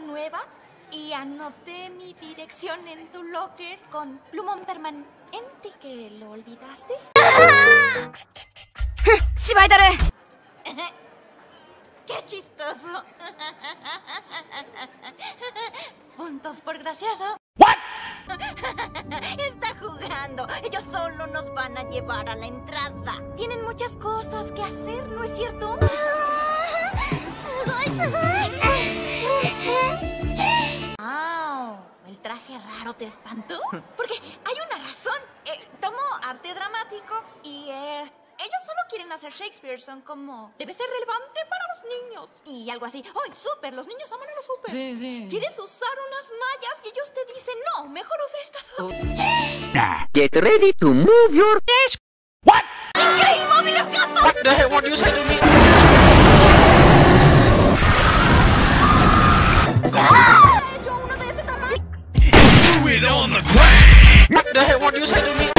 nueva y anoté mi dirección en tu locker con plumón permanente. ¿Que lo olvidaste? ¡Qué chistoso! Puntos por gracioso. What? Está jugando. Ellos solo nos van a llevar a la entrada. Tienen muchas cosas que hacer, ¿no es cierto? ¿El traje raro te espantó? Porque hay una razón. Tomo arte dramático y ellos solo quieren hacer Shakespeare. Son como... Debe ser relevante para los niños. Y algo así. ¡Ay, súper! Los niños aman a los súper. Sí. ¿Quieres usar unas mallas? Y ellos te dicen, no, mejor usa estas. Get ready to move your desk. What? ¡Increíble, escapa! What the hell? What do you say to me? He hecho uno de ese tamaño. Do it on the ground. What the hell? What do you say to me?